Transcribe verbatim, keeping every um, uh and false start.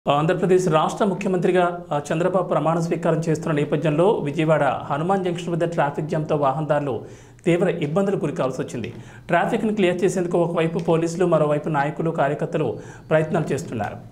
ఆంధ్రప్రదేశ్ రాష్ట్ర ముఖ్యమంత్రిగా చంద్రబాబు ప్రమాణ స్వీకారం చేస్తున్న నేపథ్యంలో విజయవాడ హనుమాన్ జంక్షన్ వద్ద ట్రాఫిక్ జామ్తో వాహనదారులు తీవ్ర ఇబ్బందులు గురికావాల్సి వచ్చింది. ట్రాఫిక్ను క్లియర్ చేసేందుకు ఒకవైపు పోలీసులు, మరోవైపు నాయకులు, కార్యకర్తలు ప్రయత్నాలు చేస్తున్నారు.